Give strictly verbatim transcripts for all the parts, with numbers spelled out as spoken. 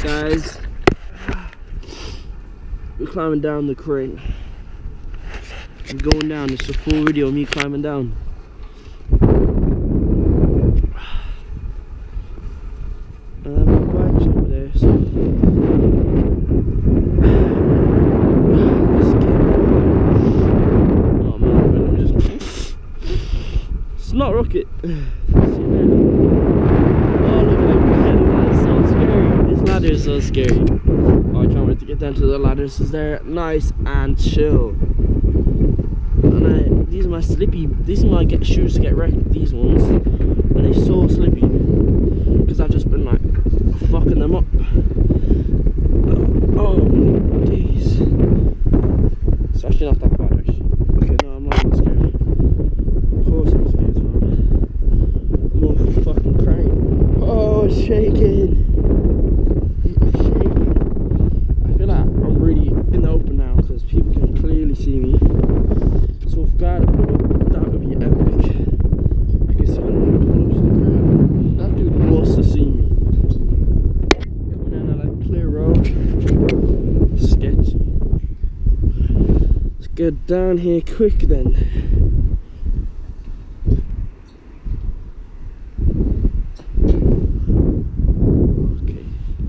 Guys, we're climbing down the crane. I'm going down. It's a full video of me climbing down. And I have my bikes over there, so oh man, let me just it's not rocket. See there? Oh look at that, that's so scary. This ladder is so scary. Oh, I can't wait to get down to the ladders. Is there nice and chill. And I, these are my slippy, these are my get shoes to get wrecked, these ones. And they're so slippy. Because I've just been like fucking them up. Oh, jeez. It's actually not that bad actually. Okay, no, I'm not that scared. Of course I'm scared, man. I'm off the fucking crane. Oh, it's shaking. It's shaking. I feel like I'm really in the open now because people can clearly see me. So if God put up, that would be epic. I can see I'm close to the crane. That dude must have seen me. Coming down a like, clear road. Sketchy. Let's get down here quick then. Okay.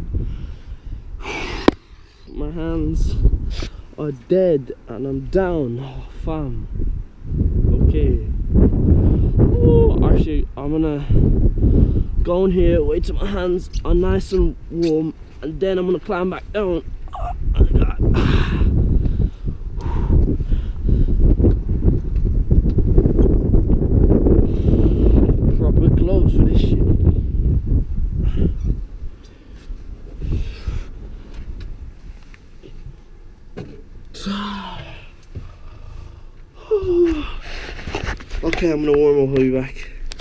My hands are dead and I'm down. Oh, fam. Okay. Oh, actually, I'm gonna go in here, wait till my hands are nice and warm, and then I'm gonna climb back down. Oh my God. Proper gloves for this shit. Okay, I'm gonna warm up, I'll be back.